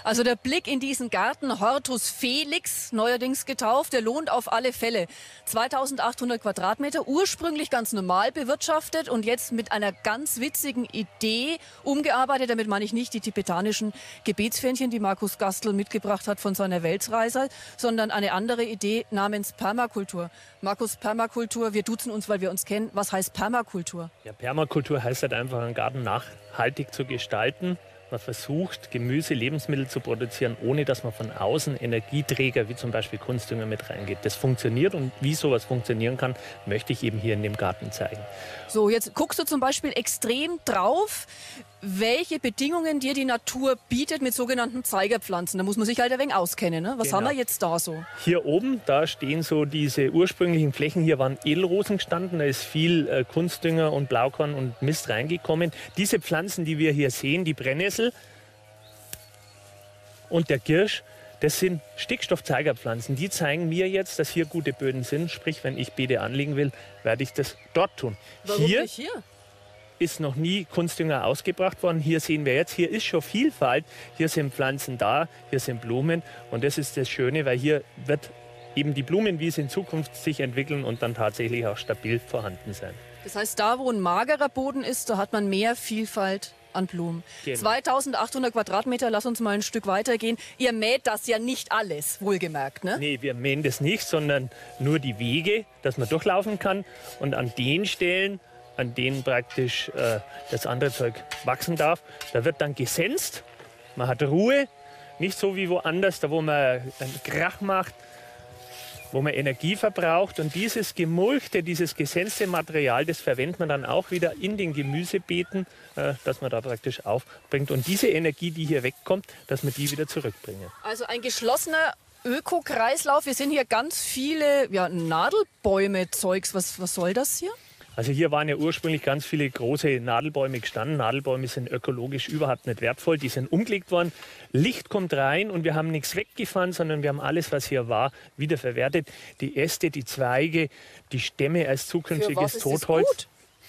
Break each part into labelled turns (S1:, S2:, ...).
S1: Also der Blick in diesen Garten, Hortus Felix, neuerdings getauft, der lohnt auf alle Fälle. 2800 Quadratmeter, ursprünglich ganz normal bewirtschaftet und jetzt mit einer ganz witzigen Idee umgearbeitet. Damit meine ich nicht die tibetanischen Gebetsfähnchen, die Markus Gastl mitgebracht hat von seiner Weltreise, sondern eine andere Idee namens Permakultur. Markus, Permakultur, wir duzen uns, weil wir uns kennen. Was heißt Permakultur?
S2: Ja, Permakultur heißt halt einfach, einen Garten nachhaltig zu gestalten. Man versucht, Gemüse, Lebensmittel zu produzieren, ohne dass man von außen Energieträger wie zum Beispiel Kunstdünger mit reingeht. Das funktioniert und wie sowas funktionieren kann, möchte ich eben hier in dem Garten zeigen.
S1: So, jetzt guckst du zum Beispiel extrem drauf, welche Bedingungen dir die Natur bietet mit sogenannten Zeigerpflanzen. Da muss man sich halt ein wenig auskennen. Ne? Was
S2: Genau.
S1: haben wir jetzt da so?
S2: Hier oben, da stehen so diese ursprünglichen Flächen. Hier waren Edelrosen gestanden, da ist viel Kunstdünger und Blaukorn und Mist reingekommen. Diese Pflanzen, die wir hier sehen, die Brennnessel und der Girsch, das sind Stickstoffzeigerpflanzen. Die zeigen mir jetzt, dass hier gute Böden sind. Sprich, wenn ich Beete anlegen will, werde ich das dort tun.
S1: Warum nicht hier?
S2: Ist noch nie Kunstdünger ausgebracht worden. Hier sehen wir jetzt, hier ist schon Vielfalt. Hier sind Pflanzen da, hier sind Blumen. Und das ist das Schöne, weil hier wird eben die Blumenwiese in Zukunft sich entwickeln und dann tatsächlich auch stabil vorhanden sein.
S1: Das heißt, da wo ein magerer Boden ist, da hat man mehr Vielfalt an Blumen.
S2: Genau.
S1: 2800 Quadratmeter, lass uns mal ein Stück weitergehen. Ihr mäht das ja nicht alles, wohlgemerkt, ne?
S2: Nee, wir mähen das nicht, sondern nur die Wege, dass man durchlaufen kann. Und an den Stellen, an denen praktisch das andere Zeug wachsen darf, da wird dann gesenzt. Man hat Ruhe, nicht so wie woanders, da wo man einen Krach macht, wo man Energie verbraucht. Und dieses gemulchte, dieses gesenzte Material, das verwendet man dann auch wieder in den Gemüsebeeten, dass man da praktisch aufbringt. Und diese Energie, die hier wegkommt, dass man die wieder zurückbringen.
S1: Also ein geschlossener Ökokreislauf. Wir sehen hier ganz viele Nadelbäume-Zeugs. Was soll das hier?
S2: Also hier waren ja ursprünglich ganz viele große Nadelbäume gestanden. Nadelbäume sind ökologisch überhaupt nicht wertvoll. Die sind umgelegt worden. Licht kommt rein und wir haben nichts weggefahren, sondern wir haben alles, was hier war, wiederverwertet. Die Äste, die Zweige, die Stämme als zukünftiges Totholz.
S1: Gut?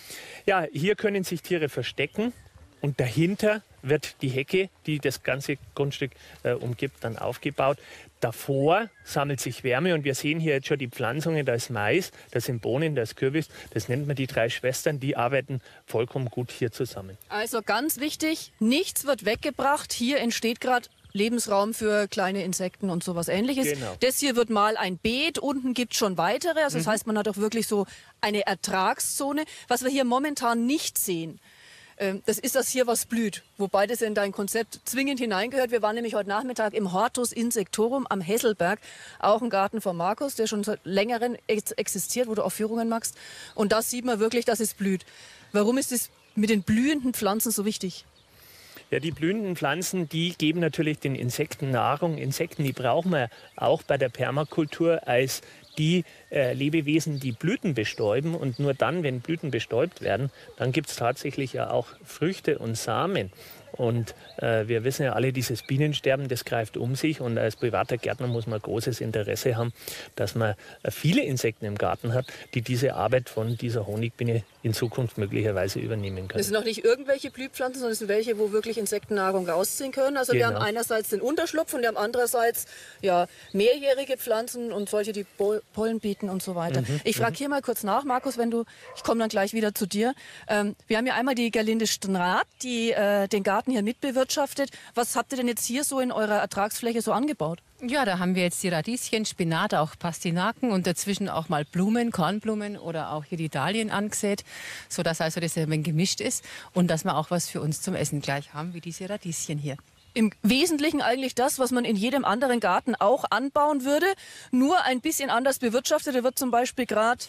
S2: Ja, hier können sich Tiere verstecken und dahinter wird die Hecke, die das ganze Grundstück umgibt, dann aufgebaut. Davor sammelt sich Wärme und wir sehen hier jetzt schon die Pflanzungen, da ist Mais, da sind Bohnen, da ist Kürbis. Das nennt man die drei Schwestern, die arbeiten vollkommen gut hier zusammen.
S1: Also ganz wichtig, nichts wird weggebracht. Hier entsteht gerade Lebensraum für kleine Insekten und sowas Ähnliches.
S2: Genau.
S1: Das hier wird mal ein Beet, unten gibt es schon weitere. Also das heißt, man hat auch wirklich so eine Ertragszone. Was wir hier momentan nicht sehen, das ist das hier, was blüht. Wobei das in dein Konzept zwingend hineingehört. Wir waren nämlich heute Nachmittag im Hortus Insectorum am Hesselberg. Auch ein Garten von Markus, der schon seit längerem existiert, wo du auch Führungen machst. Und da sieht man wirklich, dass es blüht. Warum ist es mit den blühenden Pflanzen so wichtig?
S2: Ja, die blühenden Pflanzen, die geben natürlich den Insekten Nahrung. Insekten, die brauchen wir auch bei der Permakultur als die Lebewesen, die Blüten bestäuben. Und nur dann, wenn Blüten bestäubt werden, dann gibt es tatsächlich ja auch Früchte und Samen. Und wir wissen ja alle, dieses Bienensterben, das greift um sich. Und als privater Gärtner muss man großes Interesse haben, dass man viele Insekten im Garten hat, die diese Arbeit von dieser Honigbiene in Zukunft möglicherweise übernehmen können.
S1: Das sind noch nicht irgendwelche Blühpflanzen, sondern es sind welche, wo wirklich Insektennahrung rausziehen können. Also wir haben einerseits den Unterschlupf und wir haben andererseits mehrjährige Pflanzen und solche, die Pollen bieten und so weiter. Ich frage hier mal kurz nach, Markus, ich komme dann gleich wieder zu dir. Wir haben ja einmal die Gerlinde Straat, die den Garten hier mitbewirtschaftet. Was habt ihr denn jetzt hier so in eurer Ertragsfläche so angebaut?
S3: Ja, da haben wir jetzt die Radieschen, Spinat, auch Pastinaken und dazwischen auch mal Blumen, Kornblumen oder auch hier die Dahlien angesät, sodass also das ein wenig gemischt ist und dass wir auch was für uns zum Essen gleich haben, wie diese Radieschen hier.
S1: Im Wesentlichen eigentlich das, was man in jedem anderen Garten auch anbauen würde, nur ein bisschen anders bewirtschaftet. Da wird zum Beispiel gerade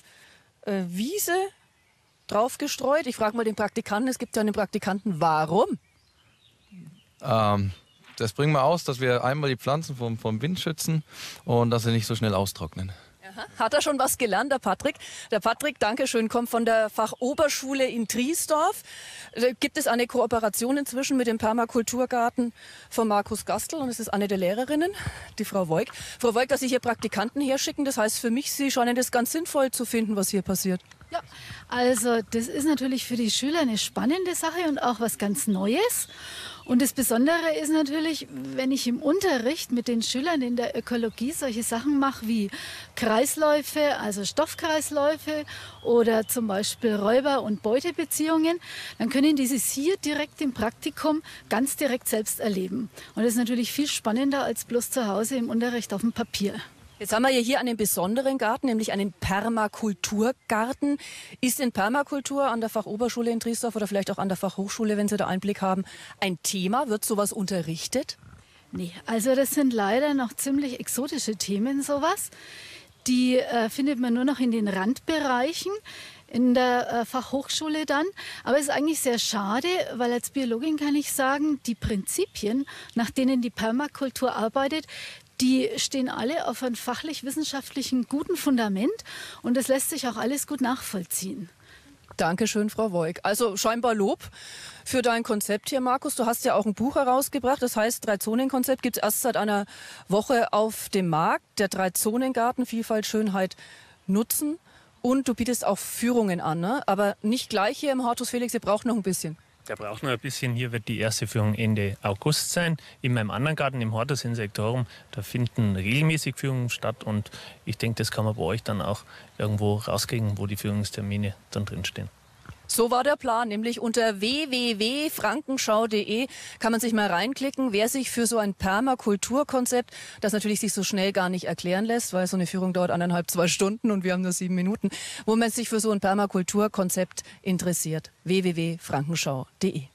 S1: Wiese draufgestreut. Ich frage mal den Praktikanten, es gibt ja einen Praktikanten, warum?
S4: Das bringen wir aus, dass wir einmal die Pflanzen vom Wind schützen und dass sie nicht so schnell austrocknen.
S1: Aha. Hat er schon was gelernt, der Patrick? Der Patrick, danke schön, kommt von der Fachoberschule in Triesdorf. Da gibt es eine Kooperation inzwischen mit dem Permakulturgarten von Markus Gastl und es ist eine der Lehrerinnen, die Frau Voig. Frau Voig, dass Sie hier Praktikanten herschicken, das heißt für mich, Sie scheinen das ganz sinnvoll zu finden, was hier passiert.
S5: Ja, also das ist natürlich für die Schüler eine spannende Sache und auch was ganz Neues. Und das Besondere ist natürlich, wenn ich im Unterricht mit den Schülern in der Ökologie solche Sachen mache wie Kreisläufe, also Stoffkreisläufe oder zum Beispiel Räuber- und Beutebeziehungen, dann können die es hier direkt im Praktikum ganz direkt selbst erleben. Und das ist natürlich viel spannender als bloß zu Hause im Unterricht auf dem Papier.
S1: Jetzt haben wir ja hier einen besonderen Garten, nämlich einen Permakulturgarten. Ist in Permakultur an der Fachoberschule in Triesdorf oder vielleicht auch an der Fachhochschule, wenn Sie da Einblick haben, ein Thema? Wird sowas unterrichtet?
S5: Nee, also das sind leider noch ziemlich exotische Themen, sowas. Die findet man nur noch in den Randbereichen in der Fachhochschule dann. Aber es ist eigentlich sehr schade, weil als Biologin kann ich sagen, die Prinzipien, nach denen die Permakultur arbeitet, die stehen alle auf einem fachlich-wissenschaftlichen guten Fundament und das lässt sich auch alles gut nachvollziehen.
S1: Dankeschön, Frau Woig. Also scheinbar Lob für dein Konzept hier, Markus. Du hast ja auch ein Buch herausgebracht, das heißt 3-Zonen-Konzept, gibt es erst seit einer Woche auf dem Markt. Der 3-Zonen-Garten, Vielfalt, Schönheit, Nutzen. Und du bietest auch Führungen an, ne? Aber nicht gleich hier im Hortus Felix, ihr braucht noch ein bisschen.
S2: Der braucht noch ein bisschen. Hier wird die erste Führung Ende August sein. In meinem anderen Garten, im Hortus Insectorum, da finden regelmäßig Führungen statt. Und ich denke, das kann man bei euch dann auch irgendwo rauskriegen, wo die Führungstermine dann drinstehen.
S1: So war der Plan, nämlich unter www.frankenschau.de kann man sich mal reinklicken, wer sich für so ein Permakulturkonzept, das natürlich sich so schnell gar nicht erklären lässt, weil so eine Führung dauert 1,5–2 Stunden und wir haben nur 7 Minuten, wo man sich für so ein Permakulturkonzept interessiert. www.frankenschau.de